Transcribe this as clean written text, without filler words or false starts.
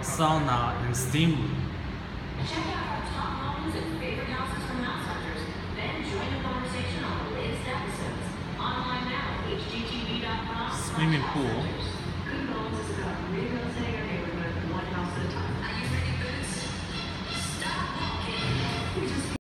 sauna, and steam room. Check out our top moments and favorite houses from House Hunters. Then join the conversation on the latest episodes. Online now at hgtv.com. Swimming pool.